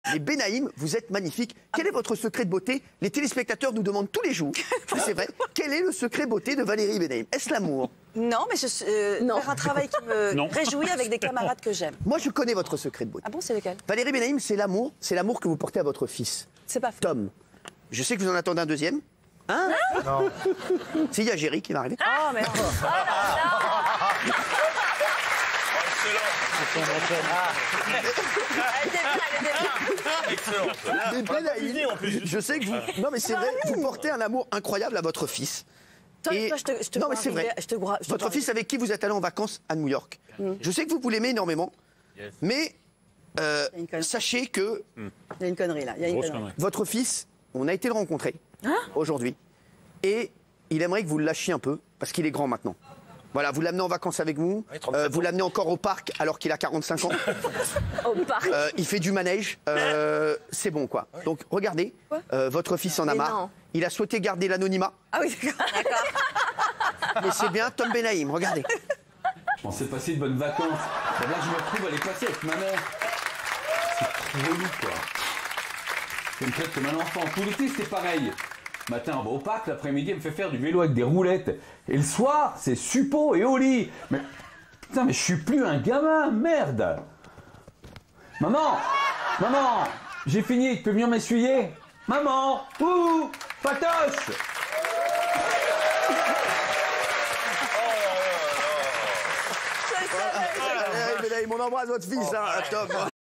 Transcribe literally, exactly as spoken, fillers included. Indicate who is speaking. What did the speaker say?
Speaker 1: Mais Benaïm, vous êtes magnifique. Quel est votre secret de beauté? Les téléspectateurs nous demandent tous les jours, c'est vrai, quel est le secret beauté de Valérie Benaïm? Est-ce l'amour?
Speaker 2: Non, mais je euh,
Speaker 3: Non.
Speaker 2: faire un travail qui me
Speaker 4: Non.
Speaker 2: réjouit avec des camarades que j'aime.
Speaker 1: Moi, je connais votre secret de beauté.
Speaker 2: Ah bon, c'est lequel?
Speaker 1: Valérie Benaïm, c'est l'amour, c'est l'amour que vous portez à votre fils,
Speaker 2: C'est pas faux.
Speaker 1: Tom. Je sais que vous en attendez un deuxième. Hein? Non. Si, il y a Géry qui va arriver.
Speaker 2: Ah, mais
Speaker 1: Mais Benaïm, je sais que vous. Non, mais c'est vrai, vous portez un amour incroyable à votre fils.
Speaker 2: Toi,
Speaker 1: Et-
Speaker 2: toi, je te, je te
Speaker 1: non,
Speaker 2: vois
Speaker 1: mais c'est
Speaker 2: arriver,
Speaker 1: vrai.
Speaker 2: je te vois- je te
Speaker 1: Votre
Speaker 2: vois
Speaker 1: fils avec qui vous êtes allé en vacances à New York. Je sais que vous, vous l'aimez énormément, mais euh,
Speaker 2: Il y a une connerie.
Speaker 1: sachez que
Speaker 2: Il y a une connerie là. Il y a une
Speaker 4: Grosse
Speaker 2: connerie.
Speaker 4: connerie.
Speaker 1: votre fils, on a été le rencontrer aujourd'hui, et il aimerait que vous le lâchiez un peu, parce qu'il est grand maintenant. Voilà, vous l'amenez en vacances avec vous, euh, vous l'amenez encore au parc alors qu'il a quarante-cinq ans.
Speaker 3: Au parc.
Speaker 1: Euh, il fait du manège, euh, c'est bon quoi. Donc regardez, euh, votre fils en a
Speaker 3: Mais
Speaker 1: marre.
Speaker 3: non.
Speaker 1: Il a souhaité garder l'anonymat,
Speaker 2: Ah oui, d'accord.
Speaker 1: mais c'est bien Tom Benaïm, regardez.
Speaker 5: On s'est passé de bonnes vacances. Là, je me retrouve à les passer avec ma mère. C'est trop relou, quoi. Je me traite comme un enfant. Tout l'été, c'était pareil. Le matin, on va au parc. L'après-midi, elle me fait faire du vélo avec des roulettes. Et le soir, c'est suppo et au lit. Mais putain, mais je suis plus un gamin, merde. Maman, maman, j'ai fini. Tu peux venir m'essuyer? Maman, ouh, patoche.
Speaker 1: Allez, Benaïm, on embrasse votre fils, hein, Tom.